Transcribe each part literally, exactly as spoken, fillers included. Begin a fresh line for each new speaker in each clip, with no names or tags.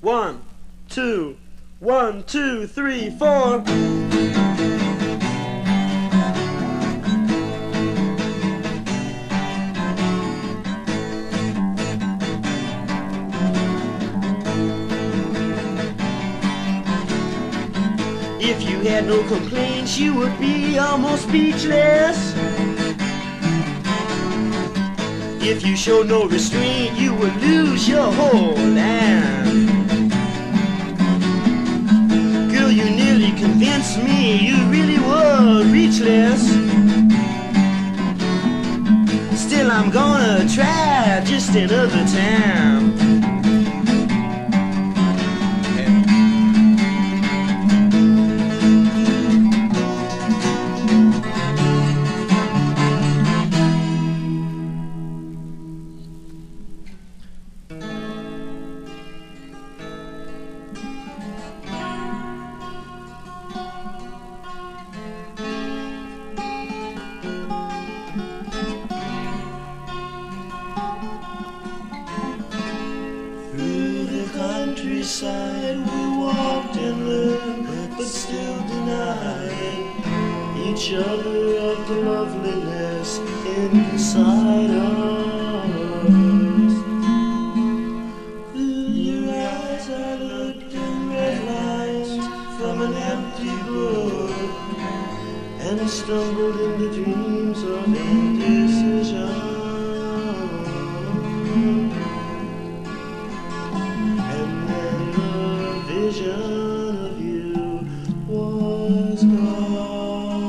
One, two, one, two, three, four. If you had no complaints, you would be almost speechless. If you showed no restraint, you would lose your whole land. Girl, you nearly convinced me you really were reachless. Still, I'm gonna try just another time. Countryside, we walked and learned, but still denying each other of the loveliness inside us. Through your eyes I looked and read lines from an empty book, and stumbled into dreams of indecision. Vision of you was gone.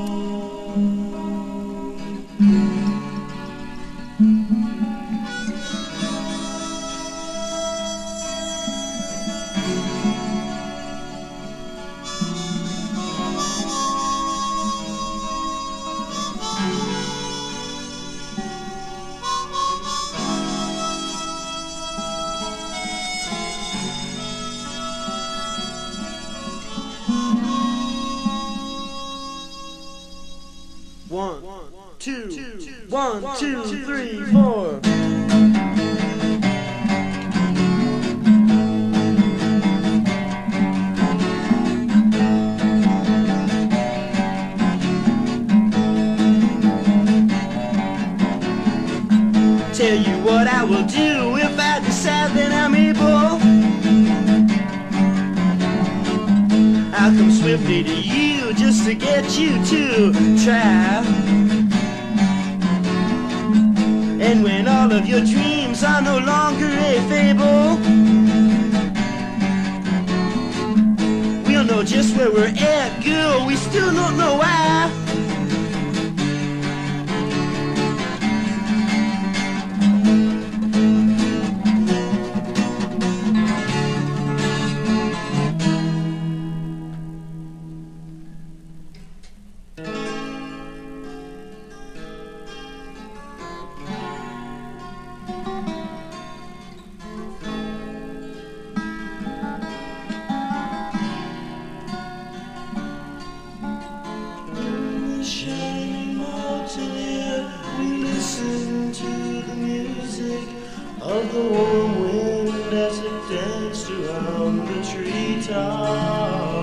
One, two, one, two, three, four. Tell you what I will do if I decide that I'm able. I'll come swiftly to you just to get you to try. And when all of your dreams are no longer a fable, we'll know just where we're at, girl. We still don't know why. Shining mountain air, we listen to the music of the warm wind as it danced around the treetops.